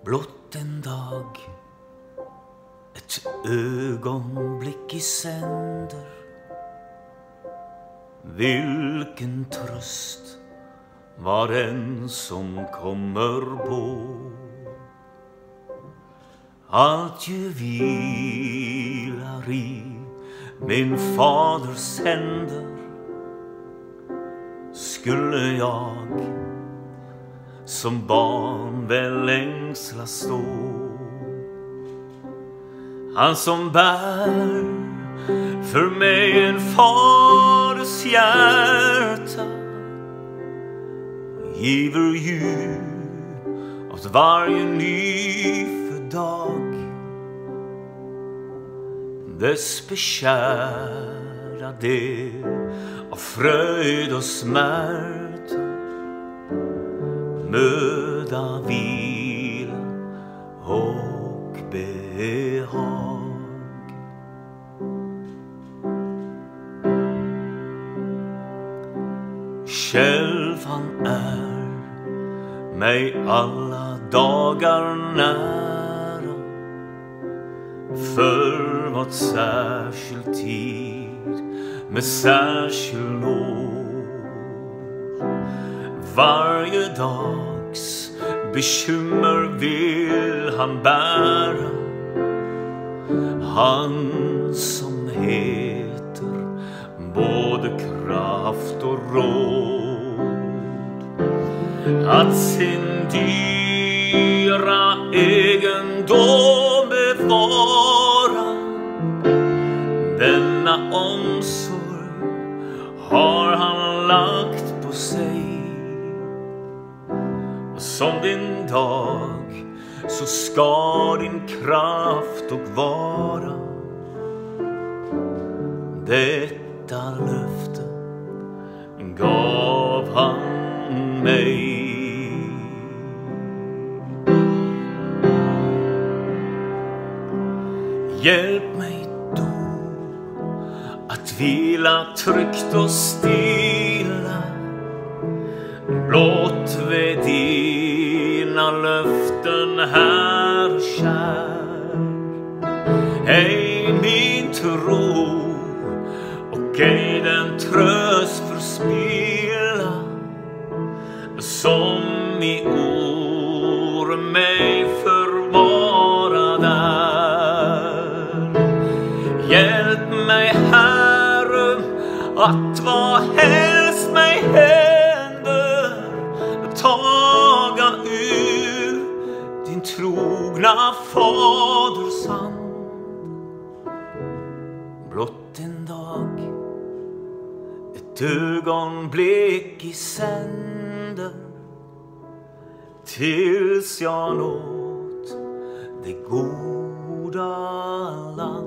Blott en dag, ett ögonblick i sänder. Vilken tröst var en som kommer på. Allt ju vilar i min faders händer. Skulle jag som barn väl ängsla stå. Han som bär för mig en faders hjärta giver ju åt varje nyfödd dag dess beskärda del av fröjd och smärta, möda, vila och behag. Själv han är mig alla dagar nära, för vad särskild tid med särskild lov. Varje dags bekymmer vill han bära, han som heter både kraft och råd. Att sin dyra egendom bevara, denna omsorg har han lagt på sig. Som din dag så ska din kraft och vara. Detta löfte gav han mig. Hjälp mig då att vila tryggt och stilla blott vid dina löften, Herre kär. Ej min tro och ej den tröst förspilla som i ord mig förvara där. Hjälp mig, Herre, att vad helst mig händer taga ur din trogna faders hand. Blott en dag, ett ögonblick i sänder, tills jag nått det goda land.